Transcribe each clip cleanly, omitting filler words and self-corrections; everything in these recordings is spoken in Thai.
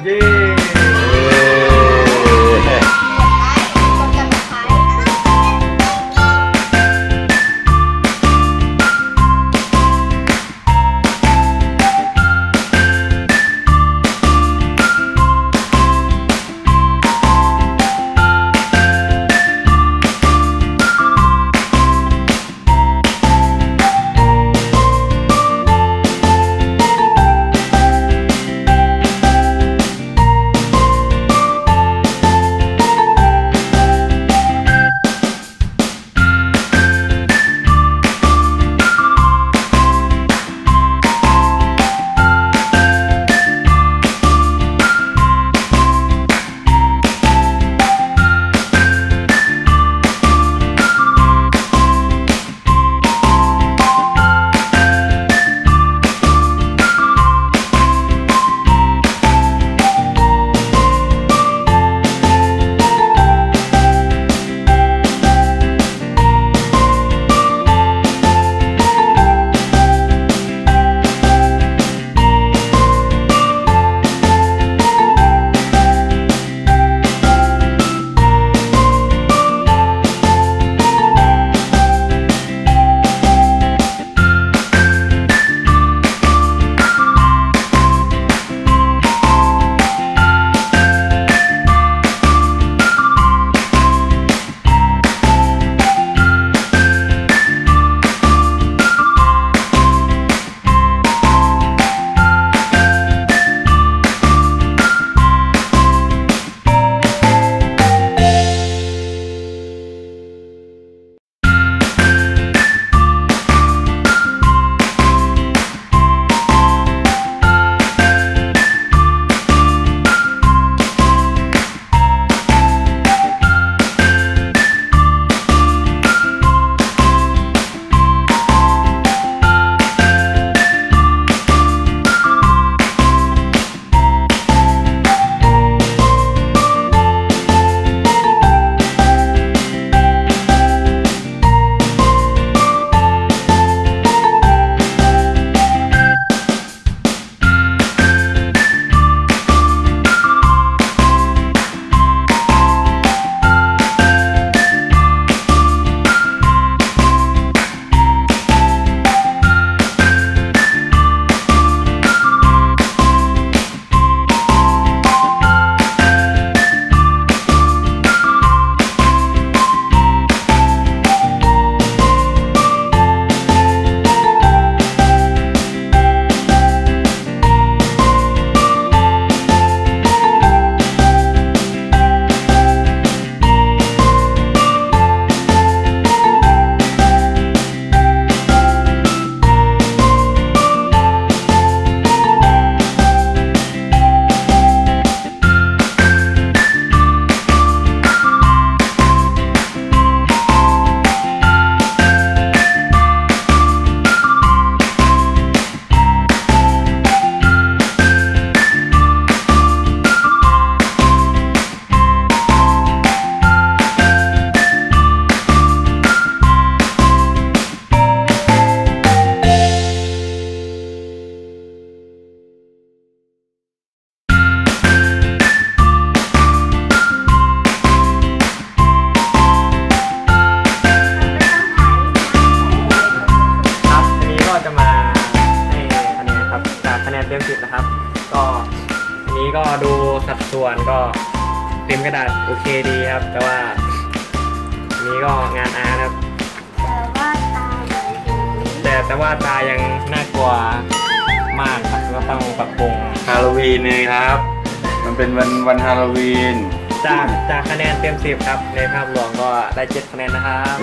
เย้ก็ดูสัดส่วนก็เต็มกระดาษโอเคดีครับแต่ว่าอันนี้ก็งานอาร์ตครับแต่ว่าตายังน่ากลัวมากครับก็ต้องปรับปรุงฮาโลวีนเลยครับมันเป็นวันฮาโลวีนจากคะแนนเต็ม10ครับในภาพรวมก็ได้7คะแนนนะครับ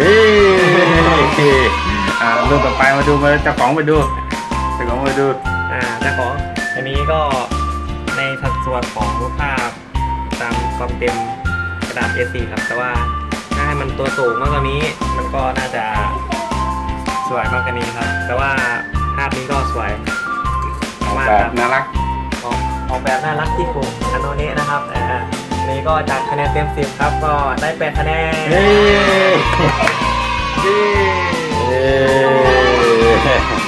รูปต่อไปมาดูมาเจ้าของมาดูเจ้าของอันนี้ก็ในสัดส่วนของรูปภาพตามความเต็มกระดาษ A4 ครับแต่ว่าถ้าให้มันตัวสูงมากกว่านี้มันก็น่าจะสวยมากกว่านี้ครับแต่ว่าภาพนี้ก็สวยมากแบบน่ารักออกแบบน่ารักที่ถูกอันนี้นะครับนี่ก็จากคะแนนเต็ม10ครับก็ได้8คะแนน